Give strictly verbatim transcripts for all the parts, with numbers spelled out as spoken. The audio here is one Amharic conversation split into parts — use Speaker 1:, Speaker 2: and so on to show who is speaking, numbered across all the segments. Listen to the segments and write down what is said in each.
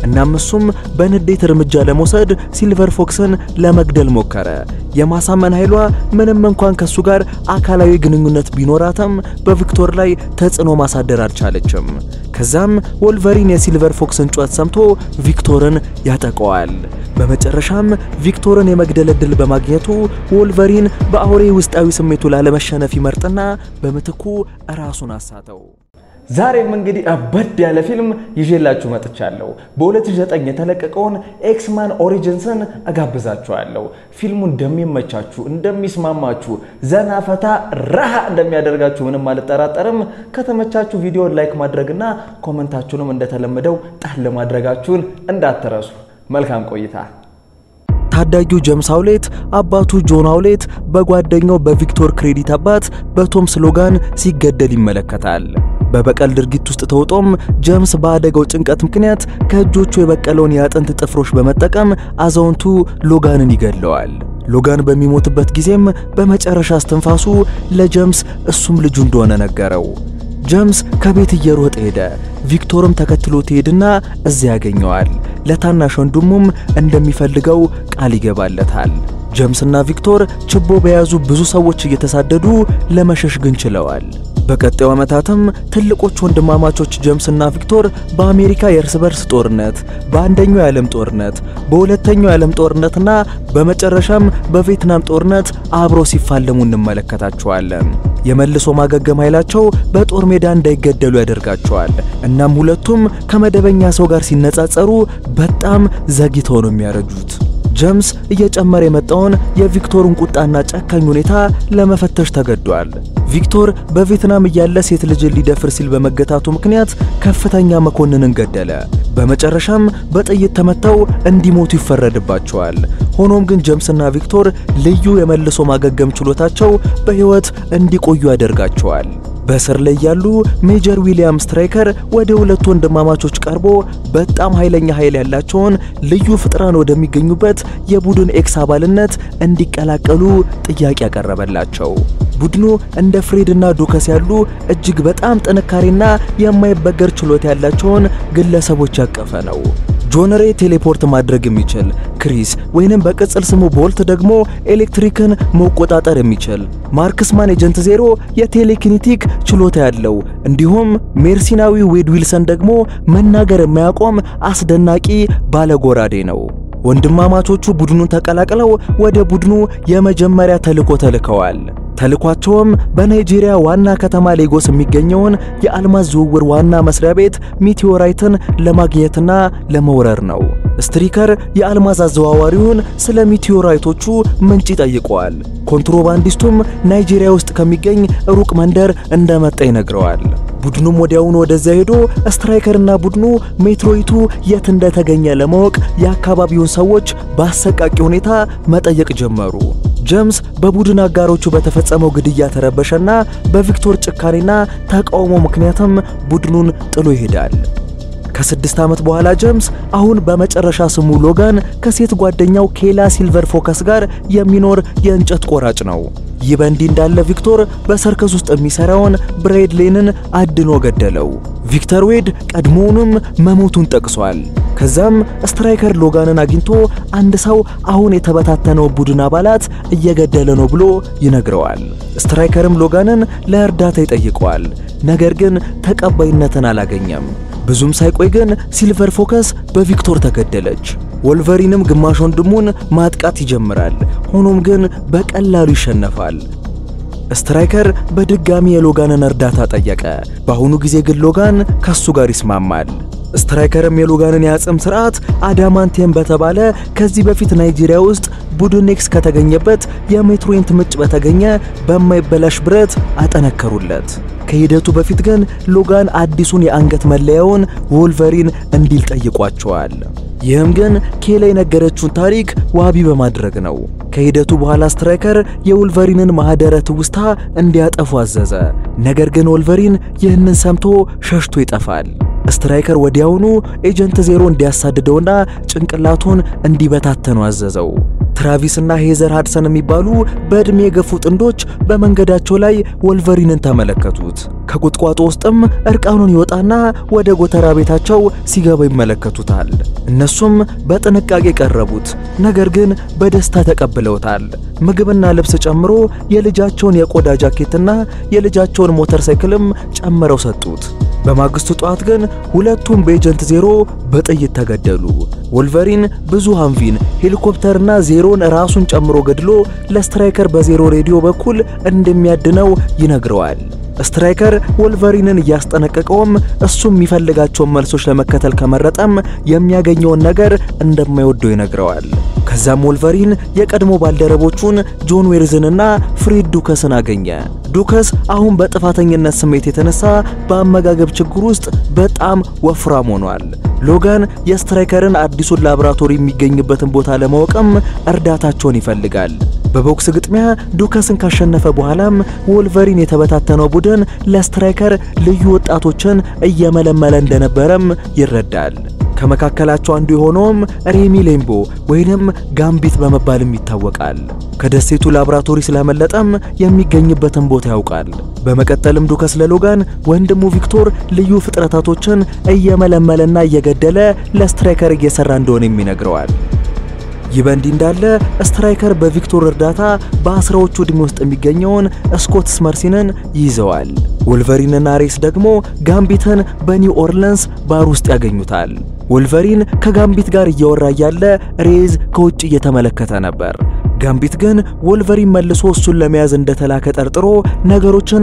Speaker 1: እናም እሱም በንዴት እርምጃ ለመውሰድ ሲልቨር ፎክስን ለመግደል ሞከረ። የማሳመን ኃይሏ ምንም እንኳን ከሱ ጋር አካላዊ ግንኙነት ቢኖራትም በቪክቶር ላይ ተጽዕኖ ማሳደር አልቻለችም። ከዛም ወልቨሪን የሲልቨር ፎክስን ጩኸት ሰምቶ ቪክቶርን ያጠቀዋል። በመጨረሻም ቪክቶርን የመግደል ዕድል በማግኘቱ ወልቨሪን በአውሬ ውስጣዊ ስሜቱ ላለመሸነፍ ይመርጥና በመትኩ ራሱን አሳተው።
Speaker 2: ዛሬም እንግዲህ አበድ ያለ ፊልም ይዤላችሁ መጥቻለሁ። በ2009 የተለቀቀውን ኤክስማን ኦሪጂንስን አጋብዛችኋለሁ። ፊልሙ እንደሚመቻችሁ እንደሚስማማችሁ ዘናፈታ ረሃ እንደሚያደርጋችሁ ምንም አልጠራጠርም። ከተመቻችሁ ቪዲዮ ላይክ ማድረግና ኮሜንታችሁንም እንደተለመደው ጣል ማድረጋችሁን እንዳትረሱ። መልካም ቆይታ።
Speaker 1: ታዳጊው ጀምስ አውሌት አባቱ ጆን አውሌት በጓደኛው በቪክቶር ክሬዲት አባት በቶም ስሎጋን ሲገደል ይመለከታል። በበቀል ድርጊት ውስጥ ተውጦም ጀምስ በአደጋው ጭንቀት ምክንያት ከእጆቹ የበቀለውን የአጥንት ጥፍሮች በመጠቀም አዛውንቱ ሎጋንን ይገድለዋል። ሎጋን በሚሞትበት ጊዜም በመጨረሻ አስተንፋሱ ለጀምስ እሱም ልጁ እንደሆነ ነገረው። ጀምስ ከቤት እየሮጠ ሄደ። ቪክቶርም ተከትሎት ሄድና እዚያ ያገኘዋል። ለታናሽ ወንድሙም እንደሚፈልገው ቃል ይገባለታል። ጀምስና ቪክቶር ችቦ በያዙ ብዙ ሰዎች እየተሳደዱ ለመሸሽ ግን ችለዋል። በቀጣዩ ዓመታትም ትልቆች ወንድማማቾች ጀምስና ቪክቶር በአሜሪካ የእርስ በርስ ጦርነት፣ በአንደኛው የዓለም ጦርነት፣ በሁለተኛው የዓለም ጦርነትና በመጨረሻም በቪየትናም ጦርነት አብረው ሲፋለሙ እንመለከታቸዋለን። የመልሶ ማገገም ኃይላቸው በጦር ሜዳ እንዳይገደሉ ያደርጋቸዋል። እናም ሁለቱም ከመደበኛ ሰው ጋር ሲነጻጸሩ በጣም ዘግይተው ነው የሚያረጁት። ጀምስ እየጨመረ የመጣውን የቪክቶርን ቁጣና ጨካኝ ሁኔታ ለመፈተሽ ተገዷል። ቪክቶር በቪየትናም ያለ ሴት ልጅ ሊደፍር ሲል በመገታቱ ምክንያት ከፍተኛ መኮንንን ገደለ። በመጨረሻም በጥይት ተመተው እንዲሞቱ ይፈረድባቸዋል። ሆኖም ግን ጀምስና ቪክቶር ልዩ የመልሶ ማገገም ችሎታቸው በህይወት እንዲቆዩ ያደርጋቸዋል። በስር ላይ ያሉ ሜጀር ዊሊያም ስትራይከር ወደ ሁለቱ ወንድማማቾች ቀርቦ በጣም ኃይለኛ ኃይል ያላቸውን ልዩ ፍጥራን ወደሚገኙበት የቡድን ኤክስ አባልነት እንዲቀላቀሉ ጥያቄ ያቀረበላቸው። ቡድኑ እንደ ፍሬድና ዱከስ ያሉ እጅግ በጣም ጥንካሬና የማይበገር ችሎታ ያላቸውን ግለሰቦች ያቀፈ ነው። ጆነሬ ቴሌፖርት ማድረግ የሚችል፣ ክሪስ ወይንም በቅጽል ስሙ ቦልት ደግሞ ኤሌክትሪክን መቆጣጠር የሚችል፣ ማርክስማን ኤጀንት ዜሮ የቴሌኪኒቲክ ችሎታ ያለው፣ እንዲሁም ሜርሲናዊ ዌድ ዊልሰን ደግሞ መናገር የማያቆም አስደናቂ ባለጎራዴ ነው። ወንድማማቾቹ ቡድኑን ተቀላቅለው ወደ ቡድኑ የመጀመሪያ ተልዕኮ ተልከዋል። ተልኳቸውም በናይጄሪያ ዋና ከተማ ሌጎስ የሚገኘውን የአልማዝ ዝውውር ዋና መስሪያ ቤት ሚቲዮራይትን ለማግኘትና ለመውረር ነው። ስትሪከር የአልማዝ አዘዋዋሪውን ስለ ሚቲዮራይቶቹ ምንጭ ይጠይቀዋል። ኮንትሮባንዲስቱም ናይጄሪያ ውስጥ ከሚገኝ ሩቅ መንደር እንደመጣ ይነግረዋል። ቡድኑም ወዲያውኑ ወደዚያ ሄዶ ስትራይከርና ቡድኑ ሜትሮይቱ የት እንደተገኘ ለማወቅ የአካባቢውን ሰዎች በአሰቃቂ ሁኔታ መጠየቅ ጀመሩ። ጀምስ በቡድን አጋሮቹ በተፈጸመው ግድያ ተረበሸና በቪክቶር ጭካኔና ተቃውሞ ምክንያትም ቡድኑን ጥሎ ይሄዳል። ከስድስት ዓመት በኋላ ጀምስ አሁን በመጨረሻ ስሙ ሎጋን ከሴት ጓደኛው ኬላ ሲልቨር ፎከስ ጋር የሚኖር የእንጨት ቆራጭ ነው። ይህ በእንዲህ እንዳለ ቪክቶር በሰርከስ ውስጥ የሚሰራውን ብሬድሌንን አድኖ ገደለው። ቪክተር ዌድ ቀድሞውንም መሞቱን ጠቅሷል። ከዛም ስትራይከር ሎጋንን አግኝቶ አንድ ሰው አሁን የተበታተነው ቡድን አባላት እየገደለ ነው ብሎ ይነግረዋል። ስትራይከርም ሎጋንን ለእርዳታ ይጠይቀዋል። ነገር ግን ተቀባይነትን አላገኘም። ብዙም ሳይቆይ ግን ሲልቨር ፎከስ በቪክቶር ተገደለች። ወልቨሪንም ግማሽ ወንድሙን ማጥቃት ይጀምራል። ሆኖም ግን በቀላሉ ይሸነፋል። ስትራይከር በድጋሚ የሎጋንን እርዳታ ጠየቀ። በአሁኑ ጊዜ ግን ሎጋን ከሱ ጋር ይስማማል። ስትራይከርም የሎጋንን ያጽም ስርዓት አዳማንቲየም በተባለ ከዚህ በፊት ናይጄሪያ ውስጥ ቡድን ኤክስ ከተገኘበት የሜትሮይንት ምንጭ በተገኘ በማይበላሽ ብረት አጠነከሩለት። ከሂደቱ በፊት ግን ሎጋን አዲሱን የአንገት መለያውን ወልቨሪን እንዲል ጠይቋቸዋል። ይህም ግን ኬላ የነገረችውን ታሪክ ዋቢ በማድረግ ነው። ከሂደቱ በኋላ ስትራይከር የወልቨሪንን ማህደረ ትውስታ እንዲያጠፉ አዘዘ። ነገር ግን ወልቨሪን ይህንን ሰምቶ ሸሽቶ ይጠፋል። ስትራይከር ወዲያውኑ ኤጀንት ዜሮ እንዲያሳድደውና ጭንቅላቱን እንዲበታተኑ አዘዘው። ትራቪስና ሄዘር ሃድሰን የሚባሉ በእድሜ የገፉ ጥንዶች በመንገዳቸው ላይ ወልቨሪንን ተመለከቱት። ከቁጥቋጦ ውስጥም እርቃኑን ይወጣና ወደ ጎተራ ቤታቸው ሲገባ ይመለከቱታል። እነሱም በጥንቃቄ ቀረቡት፣ ነገር ግን በደስታ ተቀብለውታል። ምግብና ልብስ ጨምሮ የልጃቸውን የቆዳ ጃኬትና የልጃቸውን ሞተር ሳይክልም ጨምረው ሰጡት። በማግስቱ ጧት ግን ሁለቱም በኤጀንት ዜሮ በጥይት ተገደሉ። ወልቨሪን ብዙ ሃንቪን ሄሊኮፕተርና ዜሮን ራሱን ጨምሮ ገድሎ ለስትራይከር በዜሮ ሬዲዮ በኩል እንደሚያድነው ይነግረዋል። ስትራይከር ወልቨሪንን ያስጠነቀቀውም እሱም የሚፈልጋቸውን መልሶች ለመከተል ከመረጠም የሚያገኘውን ነገር እንደማይወደው ይነግረዋል። ከዛም ወልቨሪን የቀድሞ ባልደረቦቹን ጆን ዌርዝንና ፍሬድ ዱከስን አገኘ። ዱከስ አሁን በጥፋተኝነት ስሜት የተነሳ በአመጋገብ ችግር ውስጥ በጣም ወፍራም ሆኗል። ሎጋን የስትራይከርን አዲሱን ላብራቶሪ የሚገኝበትን ቦታ ለማወቅም እርዳታቸውን ይፈልጋል። በቦክስ ግጥሚያ ዱከስን ካሸነፈ በኋላም ወልቨሪን የተበታተነው ቡድን ለስትራይከር ልዩ ወጣቶችን እየመለመለ እንደነበረም ይረዳል። ከመካከላቸው አንዱ የሆነውም ሬሚ ሌምቦ ወይንም ጋምቢት በመባልም ይታወቃል። ከደሴቱ ላብራቶሪ ስላመለጠም የሚገኝበትን ቦታ ያውቃል። በመቀጠልም ዱከስ ለሎጋን ወንድሙ ቪክቶር ልዩ ፍጥረታቶችን እየመለመለና እየገደለ ለስትራይከር እየሰራ እንደሆነ ይነግረዋል። ይበንዲ እንዳለ ስትራይከር በቪክቶር እርዳታ በአስራዎቹ ዕድሜ ውስጥ የሚገኘውን ስኮት ስመርሲንን ይዘዋል። ወልቨሪንና ሬስ ደግሞ ጋምቢትን በኒው ኦርሊንስ ባር ውስጥ ያገኙታል። ወልቨሪን ከጋምቢት ጋር እያወራ ያለ ሬዝ ከውጭ እየተመለከተ ነበር። ጋምቢት ግን ወልቨሪን መልሶ እሱን ለመያዝ እንደተላከ ጠርጥሮ ነገሮችን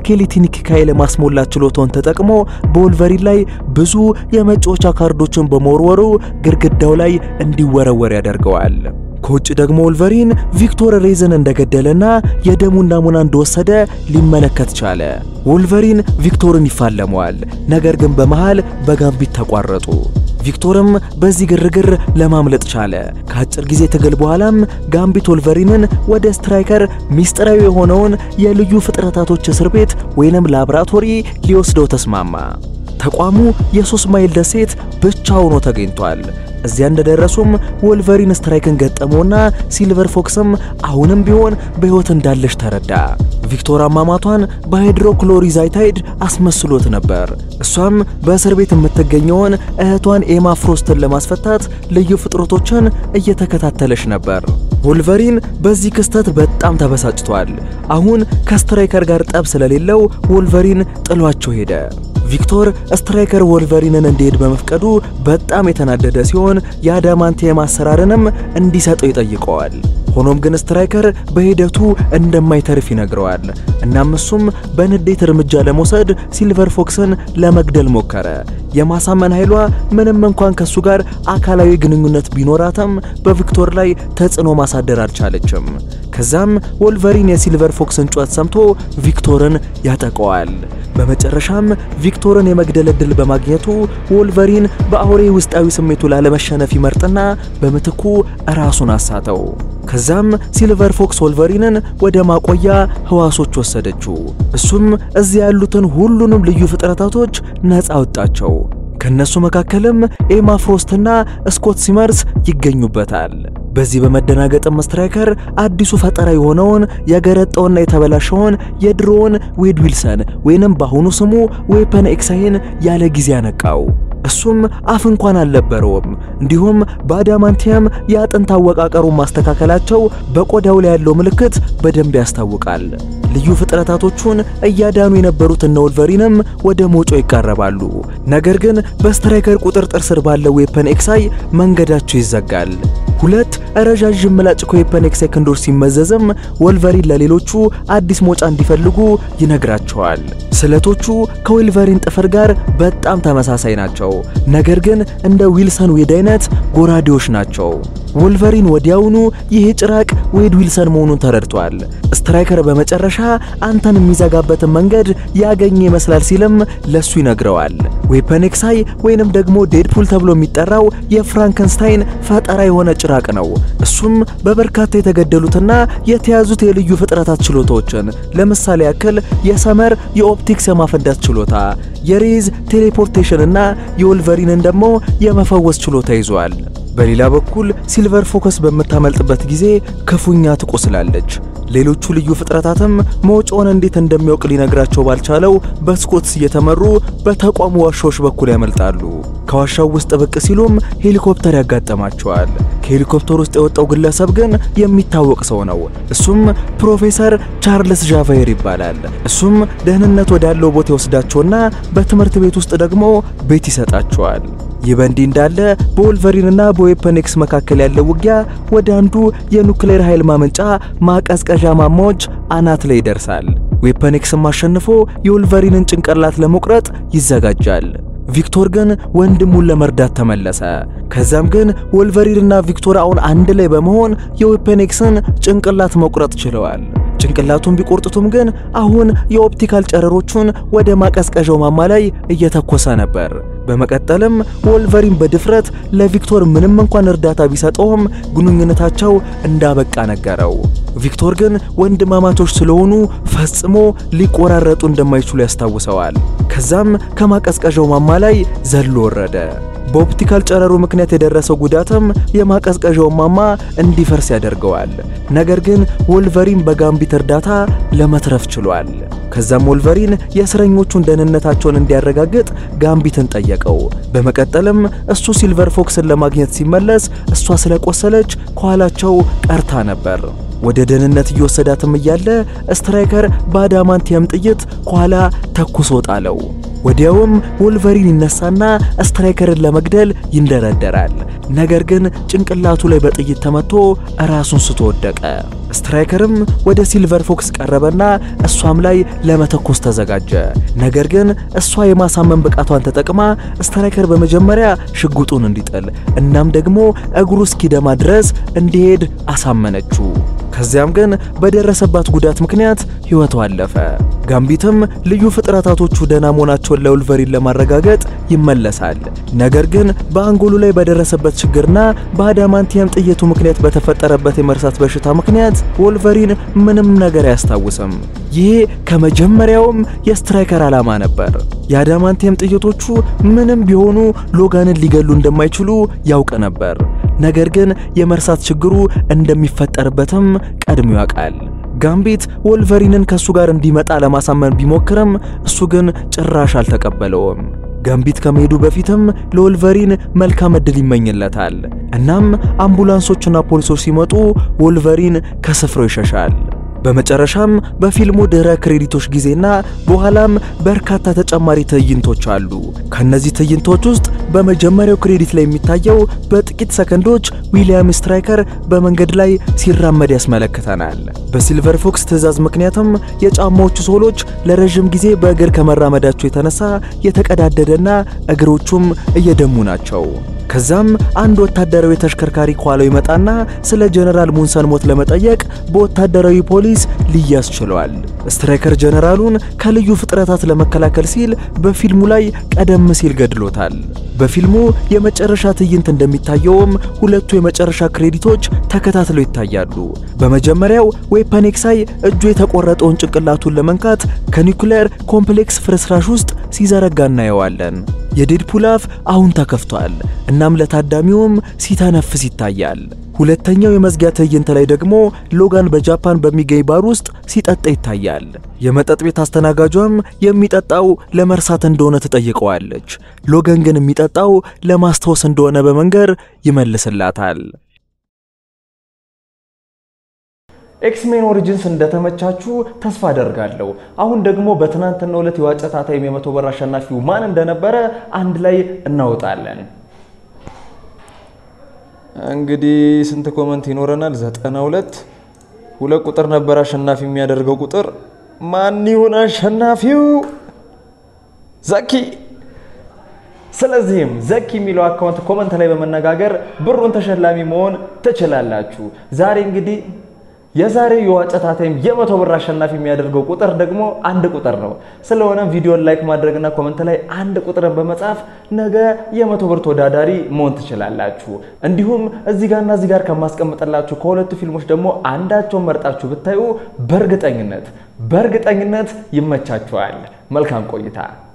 Speaker 1: በኬሊቲኒክ ለማስሞላት ችሎታውን ተጠቅሞ በወልቨሪን ላይ ብዙ የመጫወቻ ካርዶችን በመወርወሩ ግድግዳው ላይ እንዲወረወር ያደርገዋል። ከውጭ ደግሞ ወልቨሪን ቪክቶር ሬዝን እንደገደለና የደሙን ናሙና እንደወሰደ ሊመለከት ቻለ። ወልቨሪን ቪክቶርን ይፋለመዋል፣ ነገር ግን በመሃል በጋምቢት ተቋረጡ። ቪክቶርም በዚህ ግርግር ለማምለጥ ቻለ። ከአጭር ጊዜ ትግል በኋላም ጋምቢት ወልቨሪንን ወደ ስትራይከር ሚስጥራዊ የሆነውን የልዩ ፍጥረታቶች እስር ቤት ወይንም ላብራቶሪ ሊወስደው ተስማማ። ተቋሙ የሶስት ማይል ደሴት ብቻ ሆኖ ተገኝቷል። እዚያ እንደደረሱም ወልቨሪን ስትራይክን ገጠመውና ሲልቨር ፎክስም አሁንም ቢሆን በህይወት እንዳለች ተረዳ። ቪክቶር አማማቷን በሃይድሮክሎሪዛይታይድ አስመስሎት ነበር። እሷም በእስር ቤት የምትገኘውን እህቷን ኤማ ፍሮስትን ለማስፈታት ልዩ ፍጥረቶችን እየተከታተለች ነበር። ወልቨሪን በዚህ ክስተት በጣም ተበሳጭቷል። አሁን ከስትራይከር ጋር ጠብ ስለሌለው ወልቨሪን ጥሏቸው ሄደ። ቪክቶር ስትራይከር ወልቨሪንን እንዲሄድ በመፍቀዱ በጣም የተናደደ ሲሆን የአዳማንቲየም አሰራርንም እንዲሰጠው ይጠይቀዋል። ሆኖም ግን ስትራይከር በሂደቱ እንደማይተርፍ ይነግረዋል። እናም እሱም በንዴት እርምጃ ለመውሰድ ሲልቨር ፎክስን ለመግደል ሞከረ። የማሳመን ኃይሏ ምንም እንኳን ከሱ ጋር አካላዊ ግንኙነት ቢኖራትም በቪክቶር ላይ ተጽዕኖ ማሳደር አልቻለችም። ከዛም ወልቨሪን የሲልቨር ፎክስን ጩኸት ሰምቶ ቪክቶርን ያጠቀዋል። በመጨረሻም ቪክቶርን የመግደል ዕድል በማግኘቱ ወልቨሪን በአውሬ ውስጣዊ ስሜቱ ላለመሸነፍ ይመርጥና በምትኩ ራሱን አሳተው። ከዛም ሲልቨር ፎክስ ወልቨሪንን ወደ ማቆያ ህዋሶች ወሰደችው። እሱም እዚያ ያሉትን ሁሉንም ልዩ ፍጥረታቶች ነፃ አወጣቸው። ከነሱ መካከልም ኤማ ፍሮስትና ስኮት ሲመርስ ይገኙበታል። በዚህ በመደናገጥም ስትራይከር አዲሱ ፈጠራ የሆነውን የገረጣውና የተበላሸውን የድሮውን ዌድ ዊልሰን ወይንም በአሁኑ ስሙ ዌፐን ኤክሳይን ያለ ጊዜ ያነቃው። እሱም አፍ እንኳን አልነበረውም። እንዲሁም በአዳማንቲየም የአጥንት አወቃቀሩን ማስተካከላቸው በቆዳው ላይ ያለው ምልክት በደንብ ያስታውቃል። ልዩ ፍጥረታቶቹን እያዳኑ የነበሩት እነ ወልቨሪንም ወደ ሞጮ ይቃረባሉ። ነገር ግን በስትራይከር ቁጥጥር ስር ባለው ዌፐን ኤክሳይ መንገዳቸው ይዘጋል። ሁለት ረጃጅም ምላጭ ከዌፐን ኤክሳይ ክንዶች ሲመዘዝም ወልቨሪን ለሌሎቹ አዲስ ሞጫ እንዲፈልጉ ይነግራቸዋል። ስለቶቹ ከወልቨሪን ጥፍር ጋር በጣም ተመሳሳይ ናቸው። ነገር ግን እንደ ዊልሰን ዌድ አይነት ጎራዴዎች ናቸው። ወልቨሪን ወዲያውኑ ይሄ ጭራቅ ዌድ ዊልሰን መሆኑን ተረድቷል። ስትራይከር በመጨረሻ አንተን የሚዘጋበትን መንገድ ያገኘ ይመስላል ሲልም ለሱ ይነግረዋል። ዌፐን ኤክሳይ ወይንም ደግሞ ዴድፑል ተብሎ የሚጠራው የፍራንከንስታይን ፈጠራ የሆነ ጭራቅ ነው። እሱም በበርካታ የተገደሉትና የተያዙት የልዩ ፍጥረታት ችሎታዎችን ለምሳሌ ያክል የሰመር የኦፕቲክስ የማፈንዳት ችሎታ፣ የሬዝ ቴሌፖርቴሽን እና የወልቨሪንን ደግሞ የመፈወስ ችሎታ ይዟል። በሌላ በኩል ሲልቨር ፎክስ በመታመልጥበት ጊዜ ክፉኛ ትቆስላለች። ሌሎቹ ልዩ ፍጥረታትም መውጫውን እንዴት እንደሚያውቅ ሊነግራቸው ባልቻለው በስኮትስ እየተመሩ በተቋሙ ዋሻዎች በኩል ያመልጣሉ። ከዋሻው ውስጥ ብቅ ሲሉም ሄሊኮፕተር ያጋጠማቸዋል። ከሄሊኮፕተር ውስጥ የወጣው ግለሰብ ግን የሚታወቅ ሰው ነው። እሱም ፕሮፌሰር ቻርልስ ዣቫየር ይባላል። እሱም ደህንነት ወዳለው ቦታ ይወስዳቸውና በትምህርት ቤት ውስጥ ደግሞ ቤት ይሰጣቸዋል። ይህ በእንዲህ እንዳለ በወልቨሪንና በዌፐን ኤክስ መካከል ያለው ውጊያ ወደ አንዱ የኑክሌር ኃይል ማመንጫ ማቀዝቀዣ ማማዎች አናት ላይ ይደርሳል። ዌፐን ኤክስም አሸንፎ የወልቨሪንን ጭንቅላት ለመቁረጥ ይዘጋጃል። ቪክቶር ግን ወንድሙን ለመርዳት ተመለሰ። ከዛም ግን ወልቨሪንና ቪክቶር አሁን አንድ ላይ በመሆን የዌፐን ኤክስን ጭንቅላት መቁረጥ ችለዋል። ጭንቅላቱን ቢቆርጡትም ግን አሁን የኦፕቲካል ጨረሮቹን ወደ ማቀዝቀዣው ማማ ላይ እየተኮሰ ነበር። በመቀጠልም ወልቨሪን በድፍረት ለቪክቶር ምንም እንኳን እርዳታ ቢሰጠውም ግንኙነታቸው እንዳበቃ ነገረው። ቪክቶር ግን ወንድማማቾች ስለሆኑ ፈጽሞ ሊቆራረጡ እንደማይችሉ ያስታውሰዋል። ከዛም ከማቀዝቀዣው ማማ ላይ ዘሎ ወረደ። በኦፕቲካል ጨረሩ ምክንያት የደረሰው ጉዳትም የማቀዝቀዣው ማማ እንዲፈርስ ያደርገዋል። ነገር ግን ወልቨሪን በጋምቢት እርዳታ ለመትረፍ ችሏል። ከዛም ወልቨሪን የእስረኞቹን ደህንነታቸውን እንዲያረጋግጥ ጋምቢትን ጠየቀው። በመቀጠልም እሱ ሲልቨር ፎክስን ለማግኘት ሲመለስ እሷ ስለቆሰለች ከኋላቸው ቀርታ ነበር። ወደ ደህንነት እየወሰዳትም እያለ ስትራይከር በአዳማንቲየም ጥይት ከኋላ ተኩሶ ጣለው። ወዲያውም ወልቨሪን ይነሳና ስትራይከርን ለመግደል ይንደረደራል። ነገር ግን ጭንቅላቱ ላይ በጥይት ተመቶ ራሱን ስቶ ወደቀ። ስትራይከርም ወደ ሲልቨር ፎክስ ቀረበና እሷም ላይ ለመተኮስ ተዘጋጀ። ነገር ግን እሷ የማሳመን ብቃቷን ተጠቅማ ስትራይከር በመጀመሪያ ሽጉጡን እንዲጥል እናም ደግሞ እግሩ እስኪደማ ድረስ እንዲሄድ አሳመነችው። ከዚያም ግን በደረሰባት ጉዳት ምክንያት ህይወቷ አለፈ። ጋምቢትም ልዩ ፍጥረታቶቹ ደህና መሆናቸውን ለወልቨሪን ለማረጋገጥ ይመለሳል። ነገር ግን በአንጎሉ ላይ በደረሰበት ችግርና በአዳማንቲየም ጥይቱ ምክንያት በተፈጠረበት የመርሳት በሽታ ምክንያት ወልቨሪን ምንም ነገር አያስታውስም። ይሄ ከመጀመሪያውም የስትራይከር ዓላማ ነበር። የአዳማንቲየም ጥይቶቹ ምንም ቢሆኑ ሎጋንን ሊገሉ እንደማይችሉ ያውቅ ነበር። ነገር ግን የመርሳት ችግሩ እንደሚፈጠርበትም ቀድሞ ያውቃል። ጋምቢት ወልቨሪንን ከሱ ጋር እንዲመጣ ለማሳመን ቢሞክርም እሱ ግን ጭራሽ አልተቀበለውም። ጋምቢት ከመሄዱ በፊትም ለወልቨሪን መልካም ዕድል ይመኝለታል። እናም አምቡላንሶችና ፖሊሶች ሲመጡ ወልቨሪን ከስፍራው ይሸሻል። በመጨረሻም በፊልሙ ድህረ ክሬዲቶች ጊዜና በኋላም በርካታ ተጨማሪ ትዕይንቶች አሉ። ከነዚህ ትዕይንቶች ውስጥ በመጀመሪያው ክሬዲት ላይ የሚታየው በጥቂት ሰከንዶች ዊሊያም ስትራይከር በመንገድ ላይ ሲራመድ ያስመለክተናል። በሲልቨር ፎክስ ትዕዛዝ ምክንያትም የጫማዎቹ ሶሎች ለረጅም ጊዜ በእግር ከመራመዳቸው የተነሳ የተቀዳደደና እግሮቹም እየደሙ ናቸው። ከዛም አንድ ወታደራዊ ተሽከርካሪ ኳለው ይመጣና ስለ ጀነራል ሙንሰን ሞት ለመጠየቅ በወታደራዊ ፖሊስ ሊያዝ ችሏል። ስትራይከር ጀነራሉን ከልዩ ፍጥረታት ለመከላከል ሲል በፊልሙ ላይ ቀደም ሲል ገድሎታል። በፊልሙ የመጨረሻ ትዕይንት እንደሚታየውም ሁለቱ የመጨረሻ ክሬዲቶች ተከታትለው ይታያሉ። በመጀመሪያው ዌፐን ኤክስ እጁ የተቆረጠውን ጭንቅላቱን ለመንካት ከኒውክሌር ኮምፕሌክስ ፍርስራሽ ውስጥ ሲዘረጋ እናየዋለን። የዴድፑል አፍ አሁን ተከፍቷል። እናም ለታዳሚውም ሲተነፍስ ይታያል። ሁለተኛው የመዝጊያ ትዕይንት ላይ ደግሞ ሎጋን በጃፓን በሚገኝ ባር ውስጥ ሲጠጣ ይታያል። የመጠጥ ቤት አስተናጋጇም የሚጠጣው ለመርሳት እንደሆነ ትጠይቀዋለች። ሎጋን ግን የሚጠጣው ለማስታወስ እንደሆነ በመንገር ይመልስላታል።
Speaker 2: ኤክስሜን ኦሪጂንስ እንደተመቻችሁ ተስፋ አደርጋለሁ። አሁን ደግሞ በትናንትናው ዕለት የዋጨታ ታይም የመቶ ብር አሸናፊው ማን እንደነበረ አንድ ላይ እናውጣለን። እንግዲህ ስንት ኮሜንት ይኖረናል? ዘጠና ሁለት ሁለት ቁጥር ነበር አሸናፊ የሚያደርገው ቁጥር። ማን ይሁን አሸናፊው? ዘኪ። ስለዚህም ዘኪ የሚለው አካውንት ኮሜንት ላይ በመነጋገር ብሩን ተሸላሚ መሆን ትችላላችሁ። ዛሬ እንግዲህ የዛሬው የዋጨታ ታይም የመቶ ብር አሸናፊ የሚያደርገው ቁጥር ደግሞ አንድ ቁጥር ነው። ስለሆነም ቪዲዮን ላይክ ማድረግና ኮሜንት ላይ አንድ ቁጥርን በመጻፍ ነገ የመቶ ብር ተወዳዳሪ መሆን ትችላላችሁ። እንዲሁም እዚህ ጋርና እዚህ ጋር ከማስቀምጥላችሁ ከሁለቱ ፊልሞች ደግሞ አንዳቸውን መርጣችሁ ብታዩ በእርግጠኝነት በእርግጠኝነት ይመቻችኋል። መልካም ቆይታ።